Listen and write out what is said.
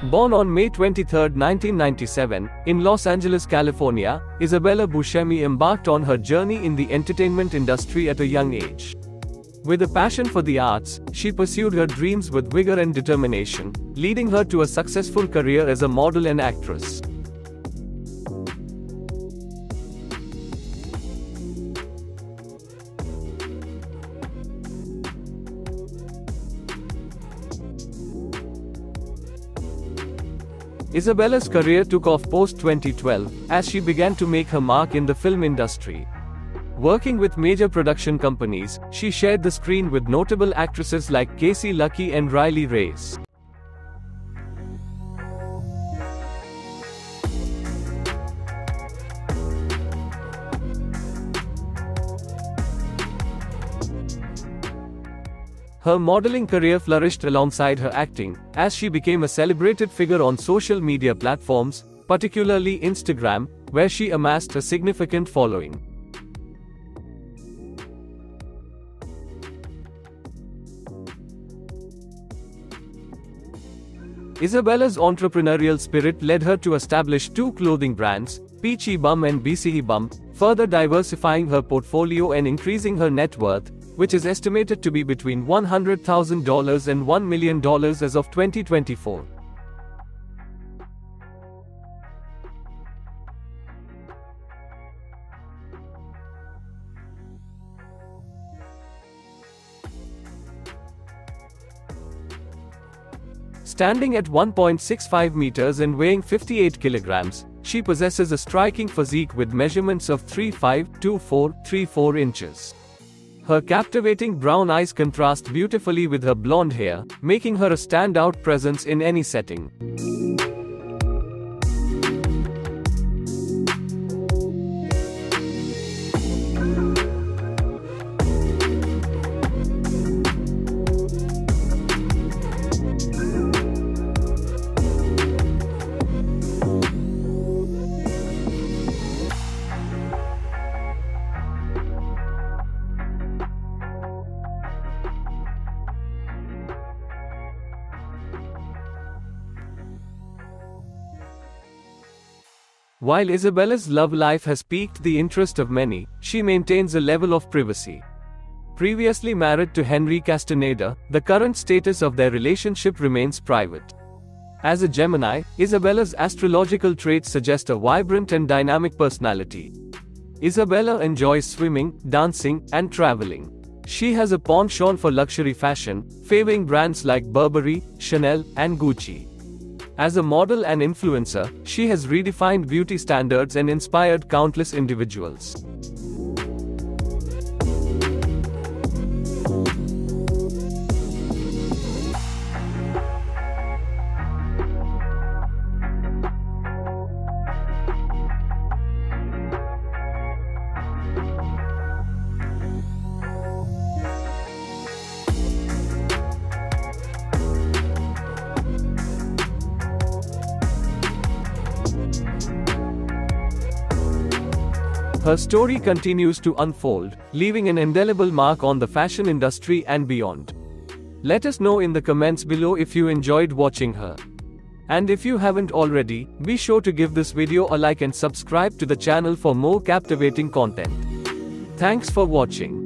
Born on May 23, 1997, in Los Angeles, California, Isabella Buscemi embarked on her journey in the entertainment industry at a young age. With a passion for the arts, she pursued her dreams with vigor and determination, leading her to a successful career as a model and actress. Isabella's career took off post-2012, as she began to make her mark in the film industry. Working with major production companies, she shared the screen with notable actresses like Casey Lucky and Riley Reyes. Her modeling career flourished alongside her acting, as she became a celebrated figure on social media platforms, particularly Instagram, where she amassed a significant following. Isabella's entrepreneurial spirit led her to establish two clothing brands, Peachy Bum and BCE Bum, further diversifying her portfolio and increasing her net worth, which is estimated to be between $100,000 and $1 million as of 2024. Standing at 1.65 meters and weighing 58 kilograms, she possesses a striking physique with measurements of 3'5", 2'4", 3'4" inches. Her captivating brown eyes contrast beautifully with her blonde hair, making her a standout presence in any setting. While Isabella's love life has piqued the interest of many, she maintains a level of privacy. Previously married to Henry Castaneda, the current status of their relationship remains private. As a Gemini, Isabella's astrological traits suggest a vibrant and dynamic personality. Isabella enjoys swimming, dancing, and traveling. She has a penchant for luxury fashion, favoring brands like Burberry, Chanel, and Gucci. As a model and influencer, she has redefined beauty standards and inspired countless individuals. Her story continues to unfold, leaving an indelible mark on the fashion industry and beyond. Let us know in the comments below if you enjoyed watching her. And if you haven't already, be sure to give this video a like and subscribe to the channel for more captivating content. Thanks for watching.